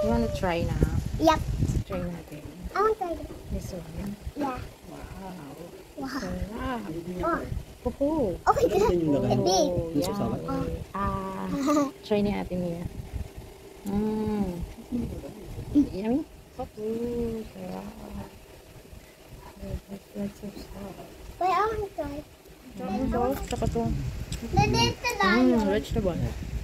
You wanna try na? Yep. Try natin. I want to try it. This one. Yeah. Wow. Wow. Sarap. Oh. Pupo. Oh my god. It's big. Try ni Ate Mia. Yummy? Ooh, sarap. Let's sarap. Wait, I want to try. Saka to. There's the lion. Vegetable.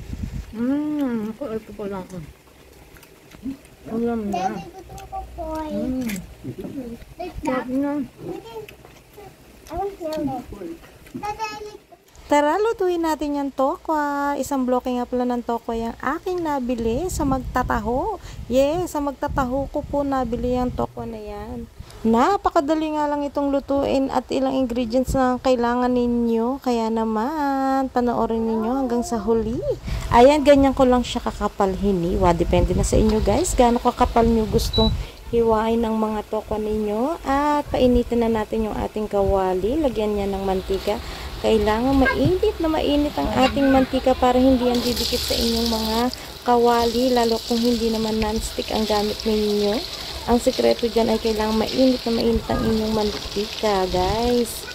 Ito po lang. Alam na. There's a good boy. There's Sarap that. na. I want to smell it. Dada, I like Tara, lutuin natin yung tokwa. Isang bloke nga pala ng tokwa yung aking nabili sa magtataho. Yes, sa magtataho ko po nabili yung tokwa na yan. Napakadali nga lang itong lutuin at ilang ingredients na kailangan ninyo. Kaya naman, panoorin ninyo hanggang sa huli. Ayan, ganyan ko lang siya kakapal hiniwa. Depende na sa inyo guys, gaano kakapal nyo gustong hiwain ng mga tokwa ninyo. At painitin na natin yung ating kawali. Lagyan niya ng mantika. Kailangan mainit ang ating mantika para hindi yan didikit sa inyong mga kawali, lalo kung hindi naman non-stick ang gamit ninyo. Ang sekreto dyan ay kailangan mainit ang inyong mantika, guys.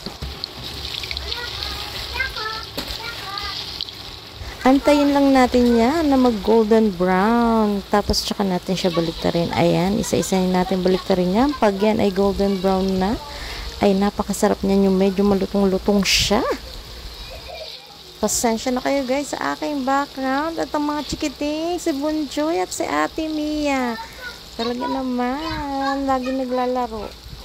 Antayin lang natin yan na mag golden brown. Tapos tsaka natin siya baliktarin. Ayan, isa-isa natin baliktarin yan. Pag yan ay golden brown na, ay napakasarap niyan yung medyo malutong-lutong siya. Pasensya na kayo guys sa aking background at ang mga chikiting, si Bunchoy at si Ate Mia. Talaga naman, lagi naglalaro.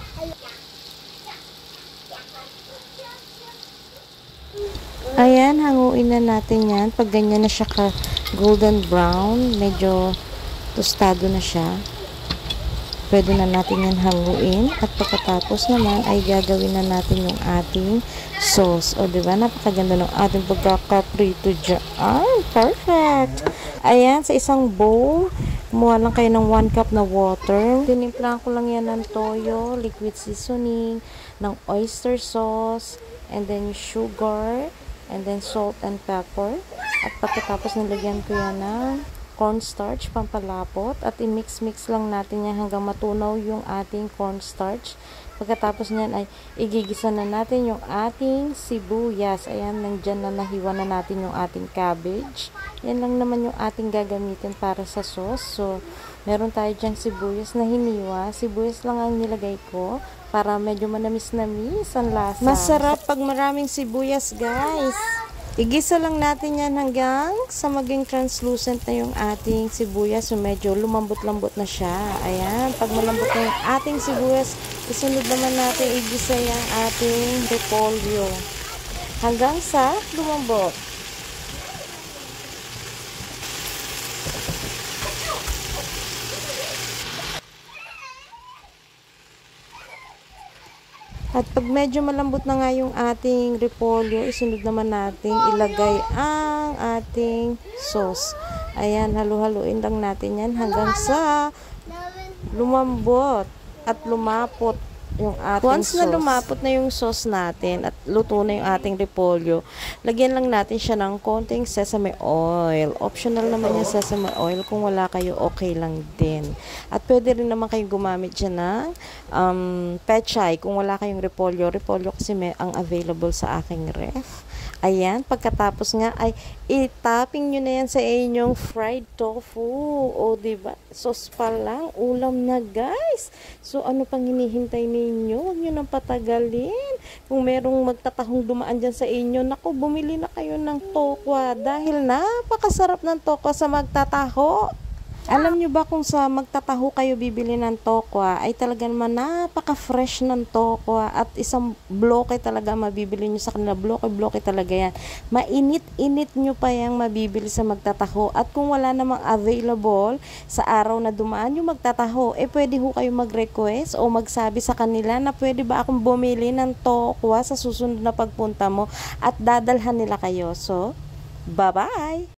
Ayan, hanguin na natin yan. Pag ganyan na siya ka golden brown, medyo tostado na siya. Pwede na natin yan hanguin at pagkatapos naman ay gagawin na natin yung ating sauce. O diba, napakaganda ng ating pagkakaprito dyan. Perfect! Ayan, sa isang bowl, kumuha lang kayo ng 1 cup na water. Tinimplahan ko lang yan ng toyo, liquid seasoning, ng oyster sauce, and then sugar, and then salt and pepper. At pagkatapos nilagyan ko yan ng cornstarch, pampalapot, at i-mix-mix lang natin yan hanggang matunaw yung ating cornstarch. Pagkatapos niyan ay igigisa na natin yung ating sibuyas. Ayan, nandyan na nahiwa na natin yung ating cabbage. Yan lang naman yung ating gagamitin para sa sauce. So, meron tayo dyan sibuyas na hiniwa. Sibuyas lang ang nilagay ko para medyo manamis-namis ang lasa. Masarap pag maraming sibuyas, guys. Igisa lang natin yan hanggang sa maging translucent na yung ating sibuyas. So, medyo lumambot-lambot na siya. Ayan, pag malambot na yung ating sibuyas, isunod naman natin igisa yung ating repolyo. Hanggang sa lumambot. At pag medyo malambot na nga yung ating repolyo, isunod naman natin ilagay ang ating sauce. Ayan, halu-haluin lang natin yan hanggang sa lumambot at lumapot yung ating sauce. Once na lumapot na yung sauce natin at luto na yung ating repolyo, lagyan lang natin siya ng konting sesame oil. Optional naman yung sesame oil. Kung wala kayo, okay lang din. At pwede rin naman kayong gumamit siya ng pechay kung wala kayong repolyo. Repolyo kasi ang available sa aking ref. Ayan, pagkatapos nga ay i-topping nyo na yan sa inyong fried tofu. O diba, sauce pa lang, ulam na guys. So ano pang hinihintay ninyo? Huwag nyo nang patagalin. Kung merong magtatahong dumaan dyan sa inyo, naku, bumili na kayo ng tokwa dahil napakasarap ng tokwa sa magtataho. Alam nyo ba kung sa magtataho kayo bibili ng tokwa, ay talaga naman napaka-fresh ng tokwa at isang bloke talaga mabibili nyo sa kanila. Bloke-bloke talaga yan. Mainit-init nyo pa yung mabibili sa magtataho. At kung wala namang available sa araw na dumaan yung magtataho, pwede ho kayo mag-request o magsabi sa kanila na pwede ba akong bumili ng tokwa sa susunod na pagpunta mo at dadalhan nila kayo. So, bye-bye!